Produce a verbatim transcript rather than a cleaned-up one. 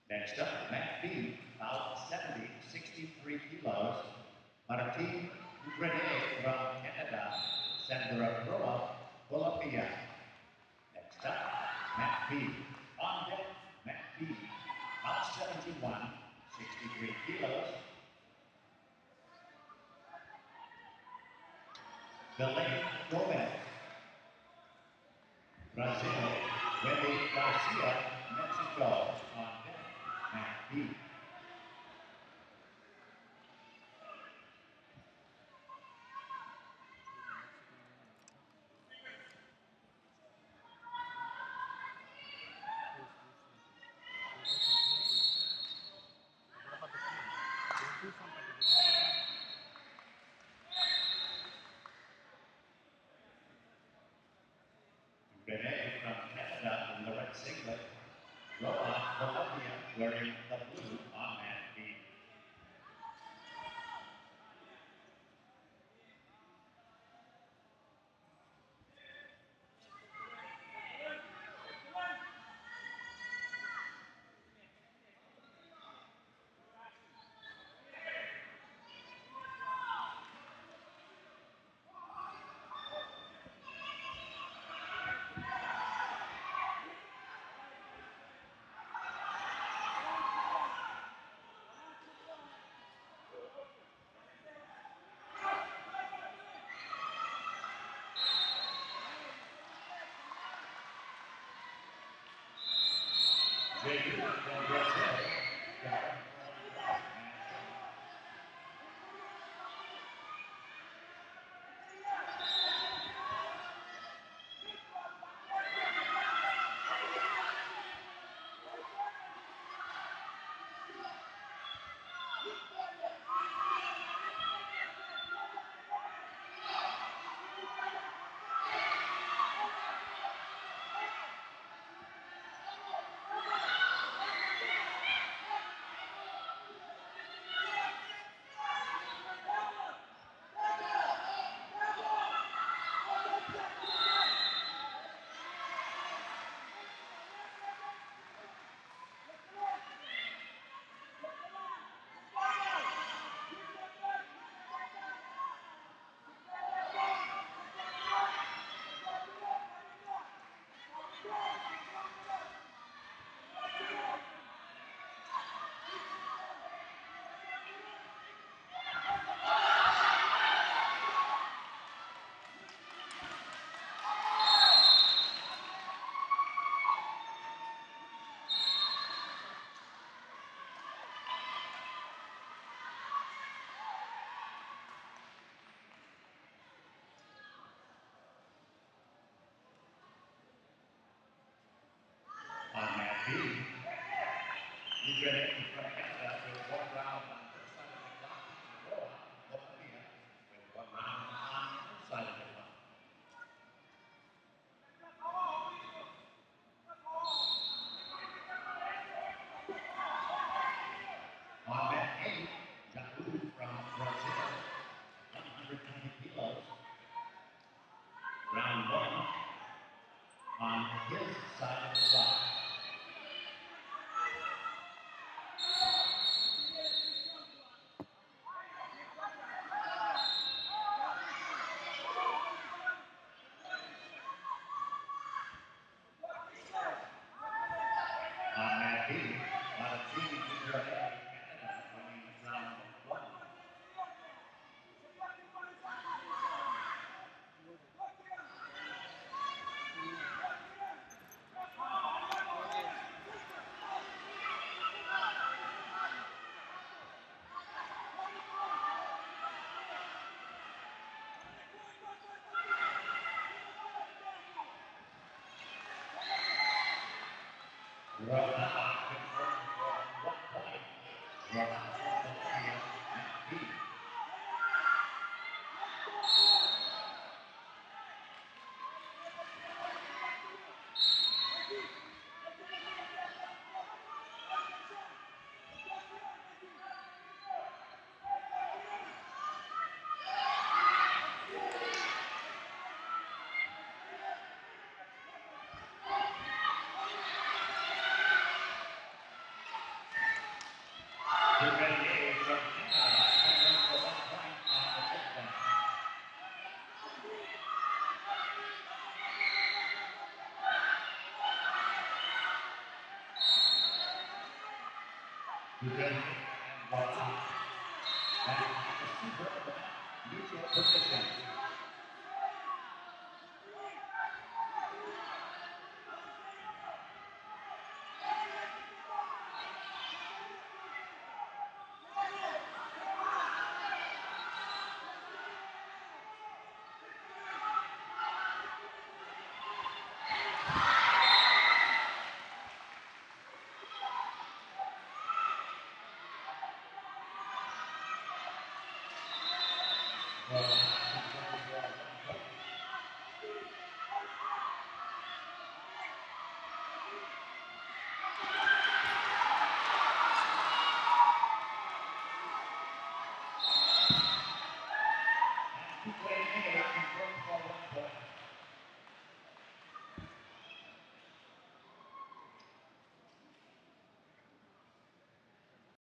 Next up, Matt B, about seventy, sixty-three kilos. Martin Grenade from Canada, Sandra Groa, Colombia. Next up, Matt B. On deck, Matt B, about seventy-one, sixty-three kilos. Delaney Gomez. Brazil, Wendy Garcia, Mexico, on deck, Matt B. Renee from Canada in the red singlet. Roa, Colombia, wearing the blue on Matt B. J U from Brazil. On Matt B. Grenade from Canada with one round on her side of the clock. Roa, Colombia, with one round on her side of the clock. On Matt A, Jaú from Brazil, one hundred ninety kilos. Round one on his side of the clock. On Matt B, Martin Grenade, Canada, winning round one. Roa confirmed for one point. Roa from Colombia, Matt B. Grenier and Watson. Back to the center of the neutral position.